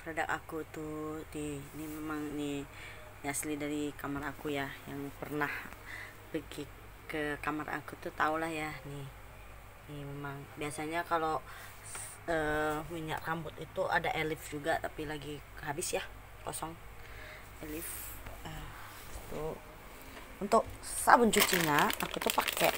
produk aku tuh ini memang ini asli dari kamar aku ya, yang pernah pergi ke kamar aku tuh tau lah ya. Nih memang biasanya kalau minyak rambut itu ada elif juga, tapi lagi habis ya, kosong elif. Tuh untuk sabun cucinya aku tuh pakai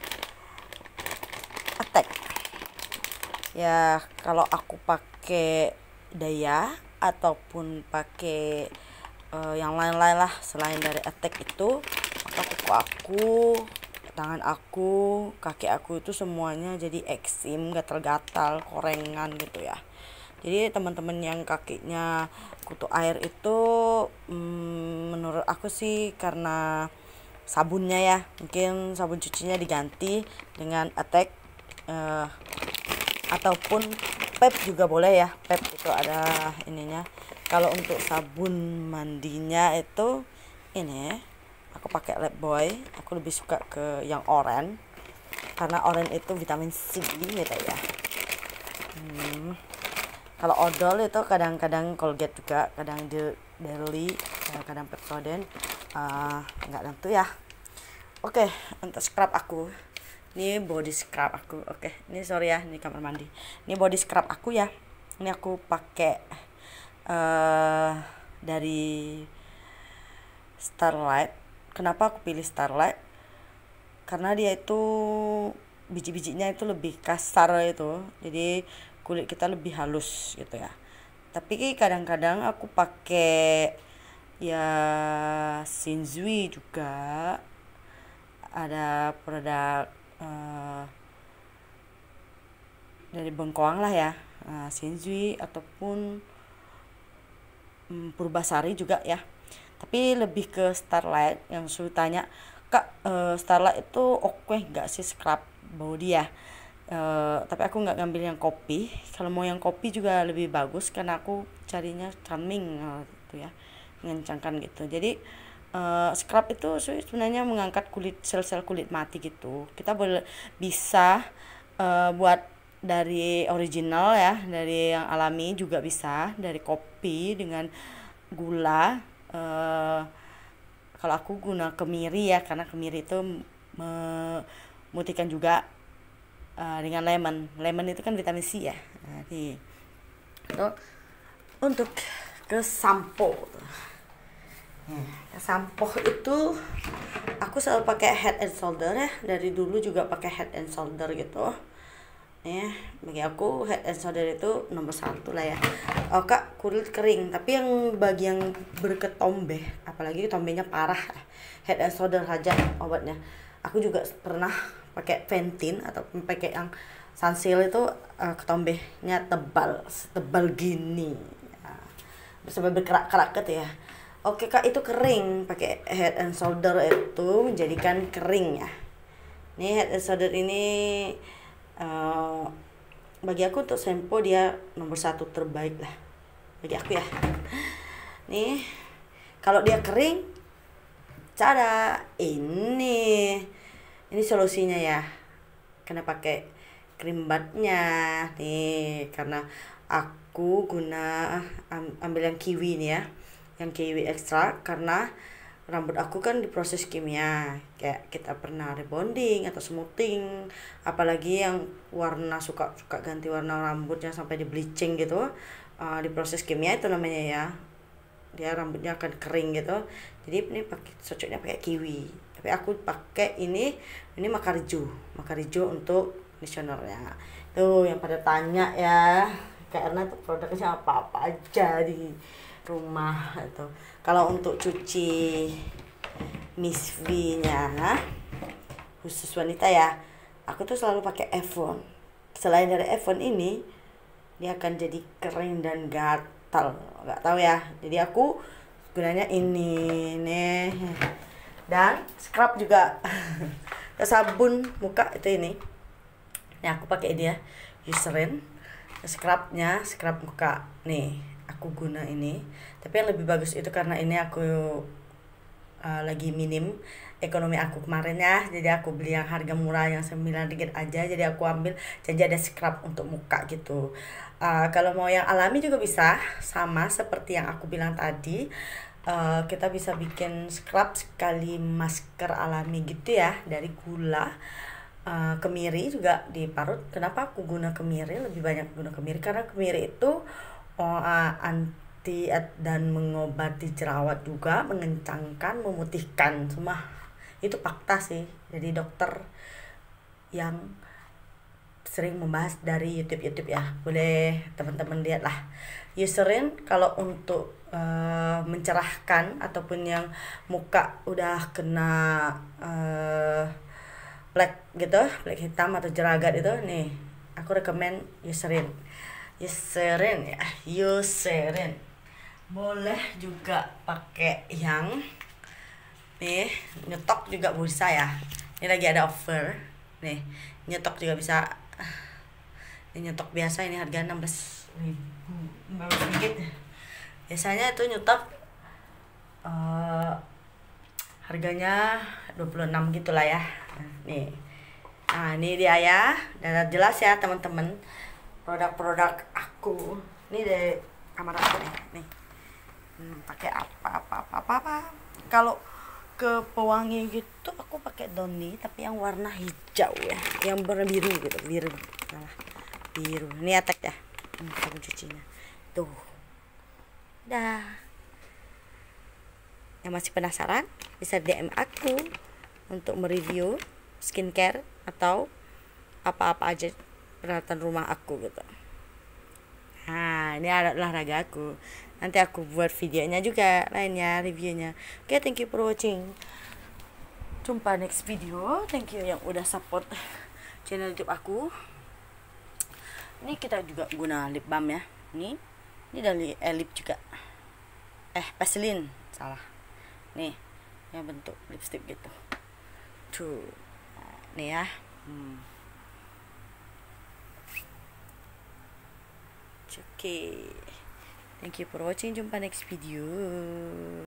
Attack ya. Kalau aku pakai Daya ataupun pakai yang lain-lain lah selain dari Attack itu, maka kuku aku, tangan aku, kaki aku itu semuanya jadi eksim, gatal-gatal, korengan gitu ya. Jadi teman-teman yang kakinya kutu air itu menurut aku sih karena sabunnya ya, mungkin sabun cucinya diganti dengan Attack ataupun Pep juga boleh ya. Pep itu ada ininya. Kalau untuk sabun mandinya itu ini aku pakai Lifebuoy. Aku lebih suka ke yang oranye karena oranye itu vitamin C gitu ya. Kalau odol itu kadang-kadang Colgate juga, kadang Daily, kadang Pepsodent, nggak tentu ya. Oke, untuk scrub aku, ini body scrub aku. Oke, ini sorry ya, ini kamar mandi. Ini body scrub aku ya. Ini aku pakai dari Starlight. Kenapa aku pilih Starlight? Karena dia itu biji-bijinya itu lebih kasar itu, jadi kulit kita lebih halus gitu ya. Tapi kadang-kadang aku pakai ya Shinzui juga, ada produk dari Bengkoang lah ya, Shinzui ataupun Purbasari juga ya. Tapi lebih ke Starlight. Yang suruh tanya, Kak, Starlight itu oke nggak sih scrub body ya? Tapi aku nggak ngambil yang kopi. Kalau mau yang kopi juga lebih bagus karena aku carinya calming gitu ya, mengencangkan gitu. Jadi scrub itu sebenarnya mengangkat kulit, sel-sel kulit mati gitu. Kita bisa buat dari original ya, dari yang alami juga bisa, dari kopi dengan gula. Kalau aku guna kemiri ya, karena kemiri itu memutihkan juga, dengan lemon itu kan vitamin C ya. Jadi untuk ke sampo, sampo itu aku selalu pakai Head and Shoulder ya, dari dulu juga pakai Head and Shoulder gitu. Bagi aku Head and Shoulder itu nomor 1 lah ya. Kak, kulit kering tapi yang bagian berketombe, apalagi tombenya parah, Head and Shoulder saja obatnya. Aku juga pernah pakai Ventin ataupun pakai yang Sunsil itu, ketombenya tebal gini ya, sampai berkerak-kerak gitu ya. Oke Kak, itu kering. Pakai Head and Shoulder itu menjadikan kering ya. Ini Head and Shoulder ini bagi aku untuk shampoo dia nomor 1 terbaik lah bagi aku ya. Nih kalau dia kering, cara ini solusinya ya. Kena pakai krim batnya nih, karena aku ambil yang kiwi nih ya, yang kiwi ekstra, karena rambut aku kan diproses kimia, kayak kita pernah rebonding atau smoothing, apalagi yang suka ganti warna rambutnya sampai di bleaching gitu, diproses kimia itu namanya ya. Dia rambutnya akan kering gitu. Jadi ini cocoknya pakai kiwi. Tapi aku pakai ini Makarijo untuk conditionernya. Tuh yang pada tanya ya, karena tuh produknya apa aja di rumah itu. Kalau untuk cuci Miss V-nya khusus wanita ya, aku tuh selalu pakai Avon. Selain dari Avon ini, dia akan jadi kering dan gatal, nggak tahu ya. Jadi aku gunanya ini nih, dan scrub juga. Sabun muka itu ini aku pakai dia Eucerin. Scrubnya scrub muka nih, aku guna ini. Tapi yang lebih bagus itu karena ini aku lagi minim ekonomi aku kemarin ya, jadi aku beli yang harga murah yang 9 ringgit aja, jadi aku ambil janji ada scrub untuk muka gitu. Kalau mau yang alami juga bisa, sama seperti yang aku bilang tadi. Kita bisa bikin scrub sekali masker alami gitu ya, dari gula. Kemiri juga diparut. Kenapa aku guna kemiri, lebih banyak guna kemiri karena kemiri itu anti dan mengobati jerawat juga, mengencangkan, memutihkan, semua itu fakta sih. Jadi dokter yang sering membahas dari YouTube ya, boleh teman-teman lihat lah. Eucerin kalau untuk mencerahkan ataupun yang muka udah kena black gitu, black hitam atau jeragat itu, nih aku rekomen Eucerin. Eucerin boleh juga pakai yang nih, nyetok juga bisa ya. Ini lagi ada offer nih, nyetok juga bisa. Ini nyetok biasa, ini harga 16.000 ringgit. Biasanya itu nyetok harganya 26 gitulah ya. Nih, nah ini dia ya, dan jelas ya teman-teman produk-produk aku. Ini dari kamar aku nih. Pakai apa. Kalau ke pewangi gitu aku pakai Downy, tapi yang warna hijau ya, yang warna biru gitu, biru. Ini attack ya, aku cucinya tuh. Dah, yang masih penasaran bisa DM aku untuk mereview skincare atau apa-apa aja peralatan rumah aku gitu. Nah, ini alat olahraga aku. Nanti aku buat videonya juga lainnya, reviewnya. Oke, thank you for watching. Jumpa next video. Thank you yang udah support channel YouTube aku. Ini kita juga guna lip balm ya. Ini dari lip juga. Vaseline, salah. Nih, yang bentuk lipstick gitu. Tuh. Nah, nih ya. Oke. Thank you for watching. Jumpa next video.